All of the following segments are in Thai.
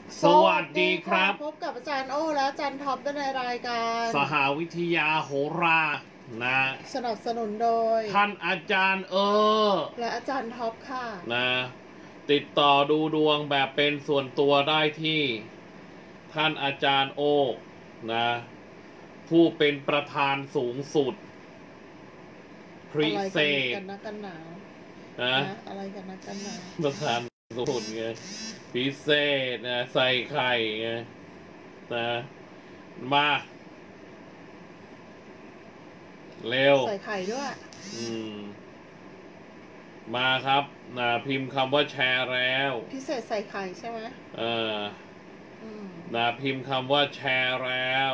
สวัสดีครับพบกับอาจารย์โอ้และอาจารย์ท็อปในรายการสหวิทยาโหรานะสนับสนุนโดยท่านอาจารย์และอาจารย์ท็อปค่ะนะติดต่อดูดวงแบบเป็นส่วนตัวได้ที่ท่านอาจารย์โอนะผู้เป็นประธานสูงสุดพิเศษกันนะกันหนาวนะอะไรกันนะกันหนาวประธานสูงสุดไงพิเศษนะใส่ไข่ไงนะมาเร็วใส่ไข่ด้วยมาครับพิมพ์คำว่าแชร์แล้วพิเศษใส่ไข่ใช่ไหมพิมพ์คำว่าแชร์แล้ว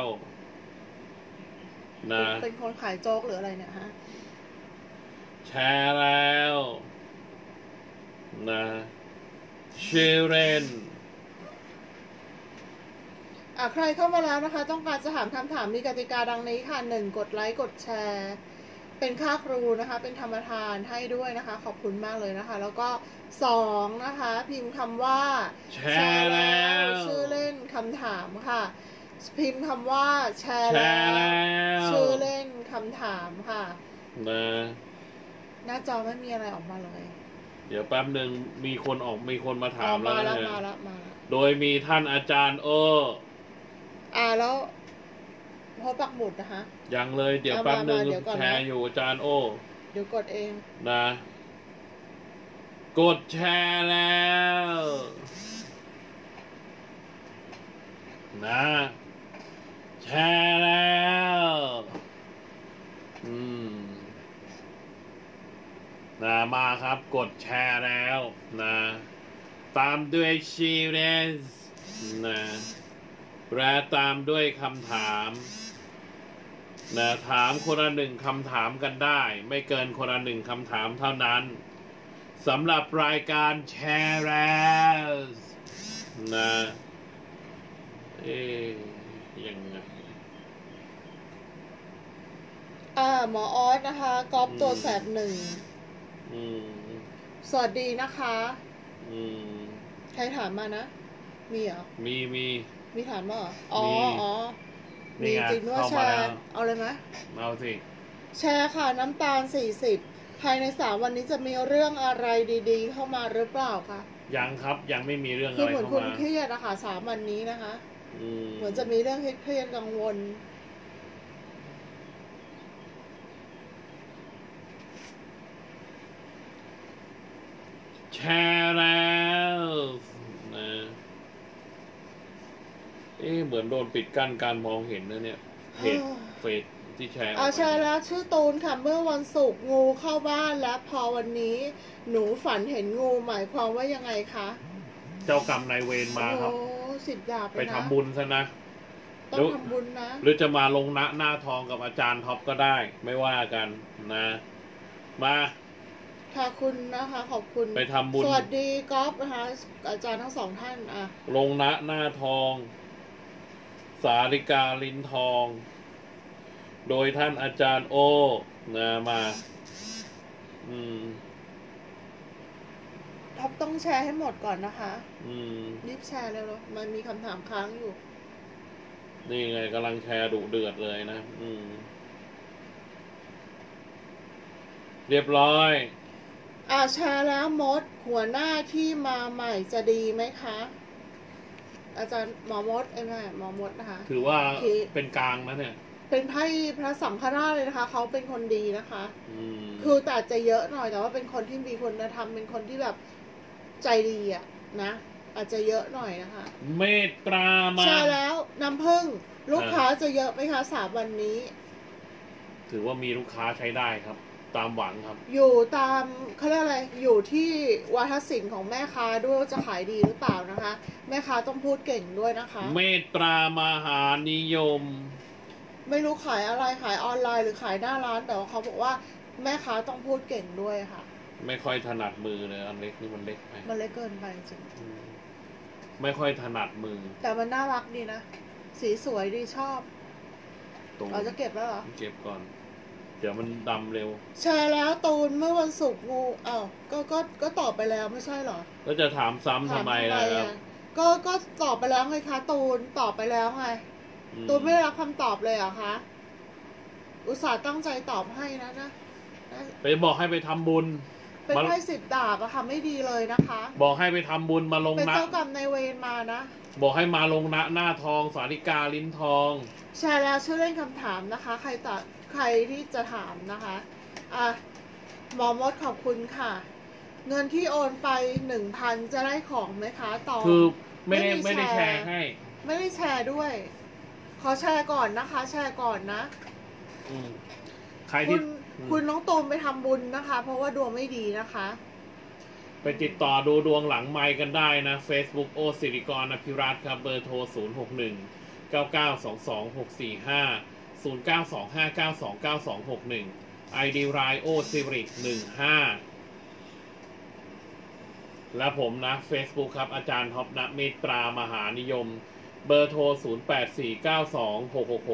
เป็นคนขายโจ๊กหรืออะไรเนี่ยฮะแชร์แล้วชื่อเล่นใครเข้ามาแล้วนะคะต้องการจะถามคำถามมีกติกาดังนี้ค่ะ1กดไลค์กดแชร์เป็นค่าครูนะคะเป็นธรรมทานให้ด้วยนะคะขอบคุณมากเลยนะคะแล้วก็2นะคะพิมพ์คำว่าแชร์แล้วชื่อเล่นคำถามค่ะพิมพ์คำว่าแชร์แล้วชื่อเล่นคำถามค่ะหน้าจอไม่มีอะไรออกมาเลยเดี๋ยวแป๊บหนึ่งมีคนมาถามแล้วนะมาแล้วโดยมีท่านอาจารย์แล้วพอปักหมุดนะคะยังเลยเดี๋ยวแป๊บหนึ่งแชร์อยู่อาจารย์เดี๋ยวกดเองกดแชร์แล้วแชร์แล้วมาครับกดแชร์แล้วตามด้วยชีเรสและตามด้วยคำถามถามคนละ1คำถามกันได้ไม่เกินคนละ1คำถามเท่านั้นสำหรับรายการแชร์แล้วยังไงหมอออสนะคะก๊อปตัวแสบ1สวัสดีนะคะใครถามมานะมีเหรอมีถามมาเหรอมีจริงด้วยแชร์เอาเลยไหมเอาสิแชร์ค่ะน้ำตาล40ภายใน3วันนี้จะมีเรื่องอะไรดีๆเข้ามาหรือเปล่าคะยังครับยังไม่มีเรื่องอะไรเข้ามาคือเหมือนคุณเครียดนะคะ3วันนี้นะคะเหมือนจะมีเรื่องเครียดกังวลแชร์แล้วเหมือนโดนปิดกั้นการมองเห็นนะเนี่ยเฟซที่แชร์แชร์แล้วชื่อตูนค่ะเมื่อวันศุกร์งูเข้าบ้านและพอวันนี้หนูฝันเห็นงูหมายความว่ายังไงคะเจ้ากรรมนายเวรมาครับ 10 ดาบไปทำบุญซะนะต้องทำบุญนะหรือจะมาลงหน้าทองกับอาจารย์ท็อปก็ได้ไม่ว่ากันมาค่ะคุณนะคะขอบคุณไปทำบุญสวัสดีก๊อฟนะคะอาจารย์ทั้ง2ท่านลงหน้าทองสาริกาลิ้นทองโดยท่านอาจารย์มาท็อปต้องแชร์ให้หมดก่อนนะคะรีบแชร์เร็วๆมันมีคำถามค้างอยู่นี่ไงกำลังแชร์ดุเดือดเลยนะเรียบร้อยแชร์แล้วมดหัวหน้าที่มาใหม่จะดีไหมคะอาจารย์หมอมดหมอมดนะคะถือว่าเป็นกลางนะเนี่ยเป็นไพ่พระสังฆราชเลยนะคะเขาเป็นคนดีนะคะคือแต่จะเยอะหน่อยแต่ว่าเป็นคนที่มีคุณธรรมเป็นคนที่แบบใจดีนะอาจจะเยอะหน่อยนะคะเมตตามาใช่แล้วน้ำผึ้งลูกค้าจะเยอะไหมคะ3 วันนี้ถือว่ามีลูกค้าใช้ได้ครับตามหวังครับอยู่ตามเขาเรียกอะไรอยู่ที่วาทศิลป์ของแม่ค้าด้วยว่าจะขายดีหรือเปล่านะคะแม่ค้าต้องพูดเก่งด้วยนะคะเมตตามหานิยมไม่รู้ขายอะไรขายออนไลน์หรือขายหน้าร้านแต่ว่าเขาบอกว่าแม่ค้าต้องพูดเก่งด้วยค่ะไม่ค่อยถนัดมือเลยอันเล็กนี่มันเล็กไปมันเล็กเกินไปจริงไม่ค่อยถนัดมือแต่มันน่ารักดีนะสีสวยดีชอบเราจะเก็บแล้วเหรอเก็บก่อนเดี๋ยวมันดำเร็วแชร์แล้วตูนเมื่อวันศุกร์งูก็ตอบไปแล้วไม่ใช่เหรอแล้วจะถามซ้ำทำไมล่ะครับก็ตอบไปแล้วไงคะตูนตอบไปแล้วไงตูนไม่ได้รับคำตอบเลยเหรอคะอุตส่าห์ตั้งใจตอบให้นะไปบอกให้ไปทำบุญเป็นไพ่10 ดาบอะค่ะไม่ดีเลยนะคะบอกให้ไปทำบุญมาลงเป็นนะเจ้ากรรมในายเวรมานะบอกให้มาลงนะหน้าทองสาริกาลิ้นทองแชร์แล้วช่วยเล่นคำถามนะคะ ใครที่จะถามนะคะหมอมดขอบคุณค่ะ เงินที่โอนไป 1,000 จะได้ของไหมคะต่อคือไม่ได้แชร์ให้ไม่ได้แชร์ด้วย ขอแชร์ก่อนนะคะ แชร์ก่อนนะใครที่คุณน้องตูมไปทำบุญนะคะ เพราะว่าดวงไม่ดีนะคะไปติดต่อดูดวงหลังไมค์กันได้นะ Facebook โอสิริกรอภิรัตน์ครับเบอร์โทร061 9922 645 0925 929 2261 ID ไลน์โอสิริ15และผมนะ Facebook ครับอาจารย์ท็อปณเมตตามหานิยมเบอร์โทร0849266658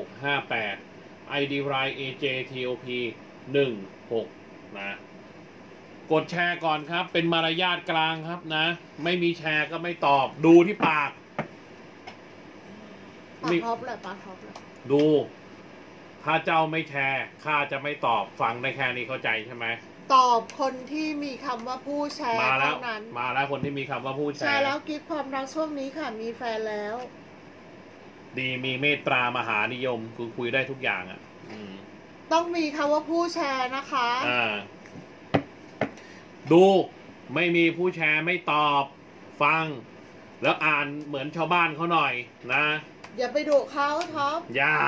ID ไลน์ AJTOP 16นะกดแชร์ก่อนครับเป็นมารยาทกลางครับนะไม่มีแชร์ก็ไม่ตอบดูที่ปากท็อปแหละท็อปแหละดูถ้าเจ้าไม่แชร์ข้าจะไม่ตอบฟังได้แค่นี้เข้าใจใช่ไหมตอบคนที่มีคำว่าผู้แชร์เท่านั้นมาแล้วคนที่มีคำว่าผู้แชร์ใช่แล้วกิฟต์ความรักช่วงนี้ค่ะมีแฟนแล้วดีมีเมตตามหานิยมคุยได้ทุกอย่างอ่ะต้องมีคำว่าผู้แชร์นะคะดูไม่มีผู้แชร์ไม่ตอบฟังแล้วอ่านเหมือนชาวบ้านเขาหน่อยนะอย่าไปดุเขาท็อปอย่า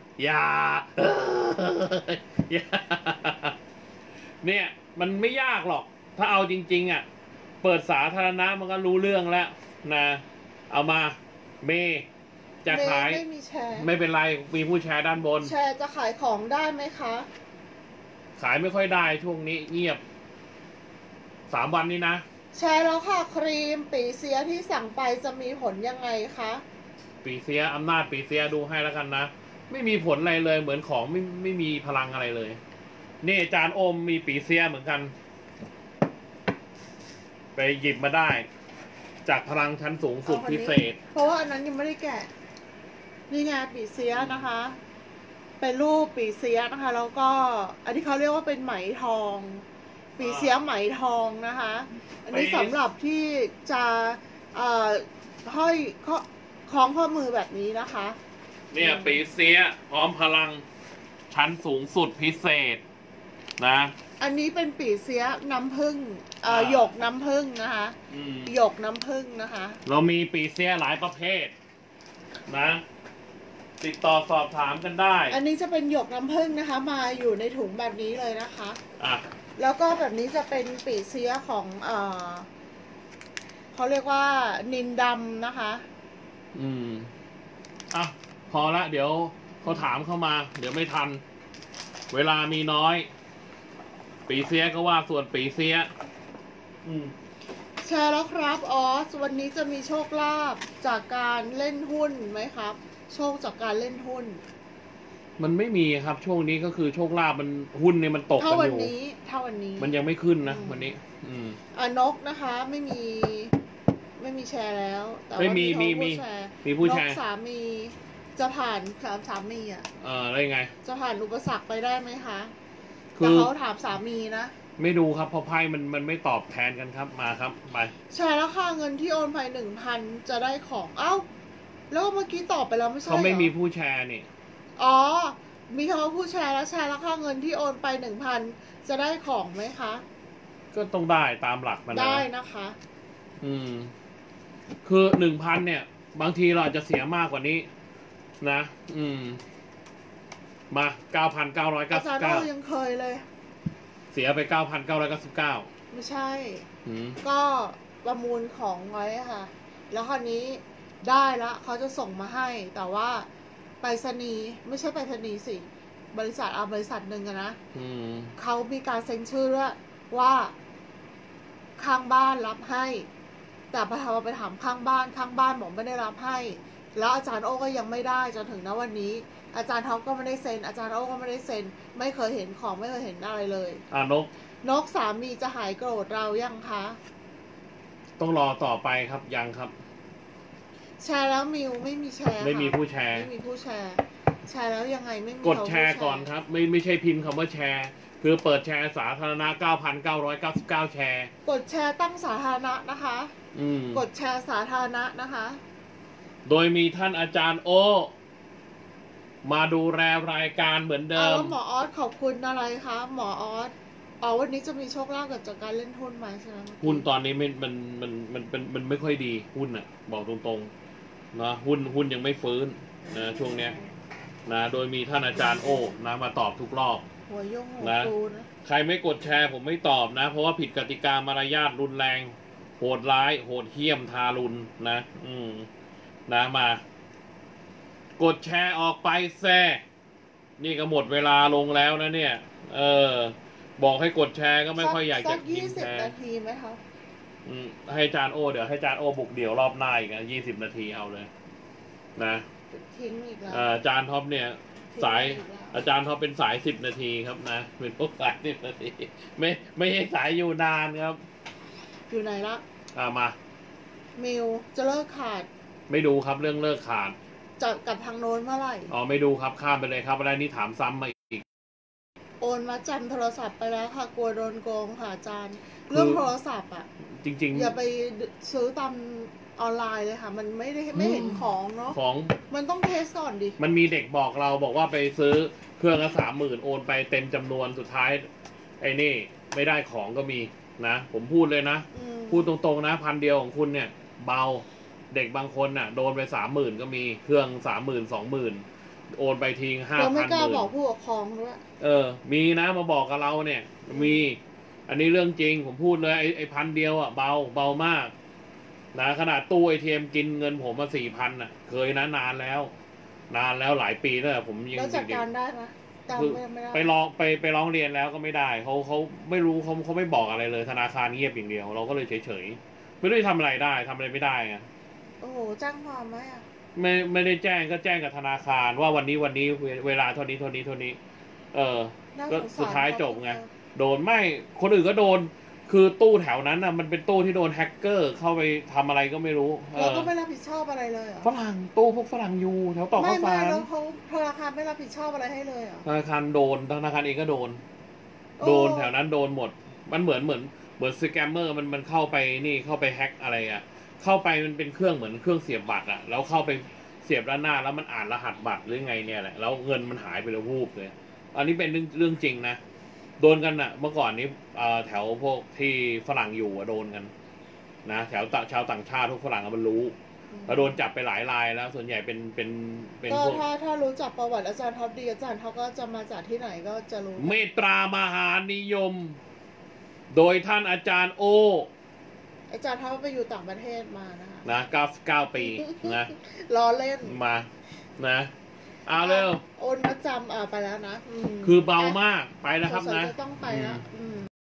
เนี่ยมันไม่ยากหรอกถ้าเอาจริงๆอ่ะเปิดสาธารณะมันก็รู้เรื่องแล้วนะเอามาเมจะขายไม่มีแชร์ไม่เป็นไรมีผู้แชร์ด้านบนแชร์จะขายของได้ไหมคะขายไม่ค่อยได้ช่วงนี้เงียบ3 วันนี้นะแชร์แล้วค่ะครีมปีเสียที่สั่งไปจะมีผลยังไงคะปีเสียอำนาจปีเสียดูให้แล้วกันนะไม่มีผลอะไรเลยเหมือนของไม่มีพลังอะไรเลยนี่อาจารย์โอมมีปีเสียเหมือนกันไปหยิบมาได้จากพลังชั้นสูงสุดพิเศษเพราะว่าอันนั้นยังไม่ได้แกะนี่ไงปีเสียนะคะเป็นรูปปีเสียนะคะแล้วก็อันที่เขาเรียกว่าเป็นไหมทองปีเสียไหมทองนะคะอันนี้สำหรับที่จะห้อยคล้องข้อมือแบบนี้นะคะเนี่ยปีเสียพร้อมพลังชั้นสูงสุดพิเศษนะอันนี้เป็นปีเสียน้ำผึ้งหยกน้ำผึ้งนะคะหยกน้ำผึ้งนะคะเรามีปีเสียหลายประเภทนะติดต่อสอบถามกันได้อันนี้จะเป็นหยกน้ำผึ้งนะคะมาอยู่ในถุงแบบนี้เลยนะคะแล้วก็แบบนี้จะเป็นปีเสียของเขาเรียกว่านินดำนะคะพอละเดี๋ยวเขาถามเข้ามาเดี๋ยวไม่ทันเวลามีน้อยปีเสียก็ว่าส่วนปีเสียแชร์แล้วครับออสวันนี้จะมีโชคลาภจากการเล่นหุ้นไหมครับ โชคจากการเล่นหุ้นมันไม่มีครับช่วงนี้ก็คือโชคลาภมันหุ้นเนี่ยมันตกกันอยู่เท่าวันนี้มันยังไม่ขึ้นนะวันนี้นกนะคะไม่มีแชร์แล้วแต่ว่ามีผู้แชร์นกสามีจะผ่านสามีอะไรไงจะผ่านอุปสรรคไปได้ไหมคะแต่เขาถามสามีนะไม่ดูครับเพราะไพ่มันไม่ตอบแทนกันครับมาครับไปใช่แล้วค่ะเงินที่โอนไป 1,000 จะได้ของแล้วเมื่อกี้ตอบไปแล้วไม่ใช่เขาไม่มีผู้แชร์นี่มีคำว่าผู้แชร์แล้วแชร์แล้วค่ะเงินที่โอนไป 1,000 จะได้ของไหมคะก็ต้องได้ตามหลักมันได้นะคะคือ 1,000 เนี่ยบางทีเราอาจจะเสียมากกว่านี้นะมา 9,999 อาจารย์ยังเคยเลยเสียไป 9,999 ไม่ใช่ก็ประมูลของไว้ค่ะแล้วคราวนี้ได้ละเขาจะส่งมาให้แต่ว่าไปรษณีย์ไม่ใช่ไปรษณีย์สิบริษัทหนึ่งนะเขามีการเซ็นชื่อด้วยว่าข้างบ้านรับให้แต่พอไปถามข้างบ้านบอกไม่ได้รับให้แล้วอาจารย์โอ้ก็ยังไม่ได้จนถึงณวันนี้อาจารย์ท็อปก็ไม่ได้เซ็นอาจารย์โอ้ก็ไม่ได้เซ็นไม่เคยเห็นของไม่เคยเห็นอะไรเลยนกสามีจะหายโกรธเรายังคะต้องรอต่อไปครับยังครับแชร์แล้วมิวไม่มีแชร์ไม่มีผู้แชร์ไม่มีผู้แชร์แชร์แล้วยังไงไม่มีกดแชร์ก่อนครับไม่ใช่พิมพ์คำว่าแชร์คือเปิดแชร์สาธารณะ 9,999 แชร์กดแชร์ตั้งสาธารณะนะคะกดแชร์สาธารณะนะคะโดยมีท่านอาจารย์โอมาดูแลรายการเหมือนเดิมแล้วหมอออสขอบคุณอะไรคะหมอออสวันนี้จะมีโชคลาภกับจากการเล่นหุ้นไหมใช่ไหมหุ้นตอนนี้มันไม่ค่อยดีหุ้นอ่ะบอกตรงๆนะหุ้นยังไม่ฟื้นนะช่วงเนี้ยนะโดยมีท่านอาจารย์โอนะมาตอบทุกรอบหัวโยงหัวนะตูนะใครไม่กดแชร์ผมไม่ตอบนะเพราะว่าผิดกติกามารยาทรุนแรงโหดร้ายโหดเหี้ยมทารุณนะนะมากดแชร์ออกไปแซ่นี่ก็หมดเวลาลงแล้วนะเนี่ยบอกให้กดแชร์ก็ไม่ค่อยอยากจะพิมพ์แชร์ 20 นาทีไหมคะให้อาจารย์โอเดี๋ยวให้อาจารย์โอบุกเดี่ยวรอบหน้าอีกนะ20 นาทีเอาเลยนะทิ้งอีกแล้วอาจารย์ท็อปเนี่ยสายอาจารย์ท็อปเป็นสาย10 นาทีครับนะเป็นพวกสาย10 นาทีไม่ใช่สายอยู่นานครับอยู่ไหนละมามิวจะเลิกขาดไม่ดูครับเรื่องเลิกขาดจะกับทางโน้นเมื่อไหร่ไม่ดูครับข้ามไปเลยครับอะไรนี่ถามซ้ำมาอีกโอนมาจำโทรศัพท์ไปแล้วค่ะกลัวโดนโกงค่ะอาจารย์เรื่องโทรศัพท์อ่ะจริงๆอย่าไปซื้อตามออนไลน์เลยค่ะมันไม่เห็นของเนาะของมันต้องเทสก่อนดิมันมีเด็กบอกเราบอกว่าไปซื้อเครื่องละ30,000โอนไปเต็มจำนวนสุดท้ายไอ้นี่ไม่ได้ของก็มีนะผมพูดเลยนะพูดตรงๆนะ1,000 เดียวของคุณเนี่ยเบาเด็กบางคนน่ะโดนไป30,000ก็มีเครื่อง30,000 20,000โอนไปทิ้ง5,000 เราไม่กล้าบอกผู้ปกครองด้วยมีนะมาบอกกับเราเนี่ยมีอันนี้เรื่องจริงผมพูดเลยไอ้1,000 เดียวอ่ะเบามากนะขนาดตู้ ATM กินเงินผมมา4,000อ่ะเคยนะนานแล้วหลายปีแล้วผมยังจัดการได้ไหมไปร้องเรียนแล้วก็ไม่ได้เขาไม่รู้เขาไม่บอกอะไรเลยธนาคารเงียบอย่างเดียวเราก็เลยเฉยไม่รู้จะทำอะไรได้ทำอะไรไม่ได้ไงโอ้โหแจ้งความไหมอ่ะไม่ได้แจ้งก็แจ้งกับธนาคารว่าวันนี้เวลาเท่านี้ก็สุดท้ายจบไงโดนไม่คนอื่นก็โดนคือตู้แถวนั้นน่ะมันเป็นตู้ที่โดนแฮกเกอร์เข้าไปทำอะไรก็ไม่รู้เราก็ไม่รับผิดชอบอะไรเลยฝรั่งตู้พวกฝรั่งอยู่แถวต่อข้าวสารไม่แล้วเขาธนาคารไม่รับผิดชอบอะไรให้เลยเหรอธนาคารโดนธนาคารเองก็โดนแถวนั้นโดนหมดมันเหมือนสแกมเมอร์มันเข้าไปนี่เข้าไปแฮกอะไรอ่ะเข้าไปมันเป็นเครื่องเหมือนเครื่องเสียบบัตรอ่ะแล้วเข้าไปเสียบด้านหน้าแล้วมันอ่านรหัสบัตรหรือไงเนี่ยแหละแล้วเงินมันหายไปแล้ววูบเลยอันนี้เป็นเรื่องจริงนะโดนกันอ่ะเมื่อก่อนนี้แถวพวกที่ฝรั่งอยู่โดนกันนะแถวชาวต่างชาติทุกฝรั่งมันรู้แล้วโดนจับไปหลายรายแล้วส่วนใหญ่เป็นก็ถ้ารู้จักประวัติอาจารย์ท็อปดีอาจารย์เขาก็จะมาจากที่ไหนก็จะรู้เมตตามหานิยมโดยท่านอาจารย์โออาจารย์เขาไปอยู่ต่างประเทศมานะ9 ปีนะล้อเล่นมานะเร็วโอนมาจำไปแล้วนะคือเบามากไปแล้วครับนะจะต้องไปแล้ว